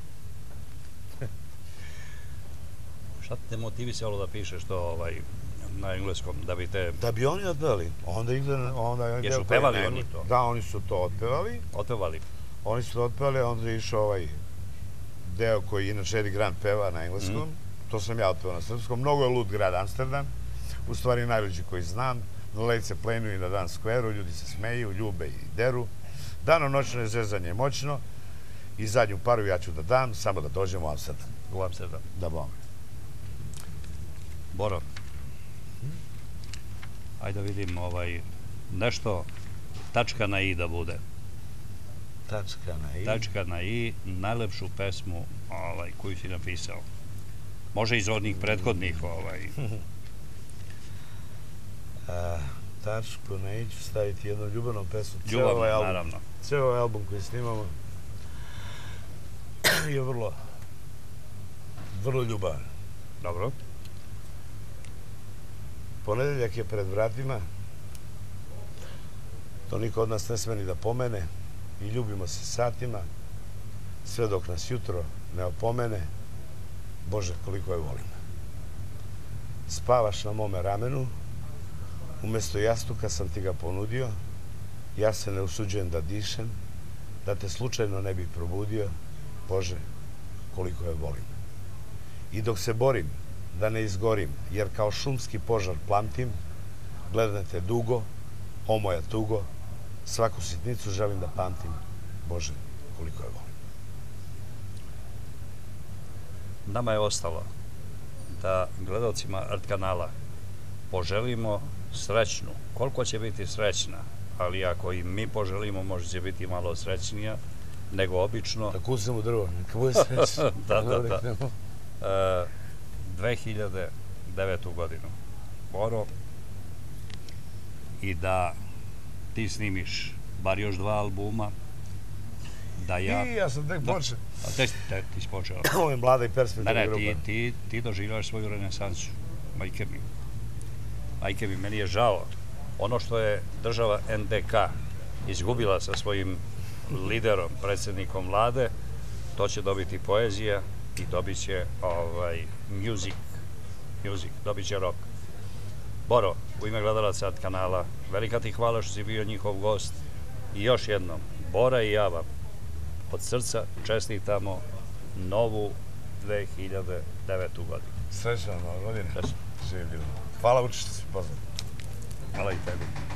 Šta te motivisalo da pišeš to ovaj, na engleskom, da bi te... Da bi oni otpevali. Onda ide... Onda jesu pevali oni to? Da, oni su to otpevali. Otpevali? Oni su to otpevali, onda je išao ovaj deo koji inače Eddie Grant peva na engleskom. To sam ja otpevao na srpskom. Mnogo je lud grad Amsterdam. U stvari najluđi koji znam. Na lejce plenuju na Dan skveru, ljudi se smeju, ljube i deru. Dano noćno je zezanje moćno i zadnju paru ja ću da dam, samo da dođemo u Amsterdam. U Amsterdam. Da bom. Boro, ajde da vidim ovaj, nešto, tačka na i da bude. Tačka na i? Tačka na i, najlepšu pesmu ovaj, koju si napisao. Može iz onih prethodnih ovaj... A, tačku na i ću staviti jednu ljubavnu pesmu. Ljubavnu, ovaj naravno. Ceo ovaj album koji snimamo je vrlo, vrlo ljubavan. Dobro. Ponedeljak je pred vratima. To niko od nas ne sme ni da pomene. I ljubimo se satima. Sve dok nas jutro ne opomene. Bože, koliko je volim. Spavaš na mome ramenu. Umesto jastuka sam ti ga ponudio. Ja se ne usuđujem da dišem. Da te slučajno ne bih probudio. Bože, koliko je volim. I dok se borim da ne izgorim, jer kao šumski požar plamtim, gledam te dugo, o moja tugo, svaku sitnicu želim da pamtim. Bože, koliko je volim. Nama je ostalo da gledalcima Art kanala poželimo srećnu. Koliko će biti srećna, ali ako i mi poželimo, možda će biti malo srećnija nego obično. Da kusem u drvo, neka bude srećna. Da, da, da. dve hiljade devetu godinu, Boro, i da ti snimiš bar još dva albuma, da ja... I ja sam tek počeo. A te ti si počeo. Ovo je mlada i perspektivna grupa. Ne, ne, ti doživljaš svoju renesansu, majke mi. Majke mi, meni je žao. Ono što je država en de ka izgubila sa svojim liderom, predsjednikom vlade, to će dobiti poezija i dobit će music, music, dobit će rock. Boro, u ime gledalaca Art kanala, velika ti hvala što si bio njihov gost i još jednom, Bora i ja vam od srca čestitamo novu dve hiljade devetu godinu. Srećna nova godina. Hvala Vučić što si poznan. Hvala i tebi.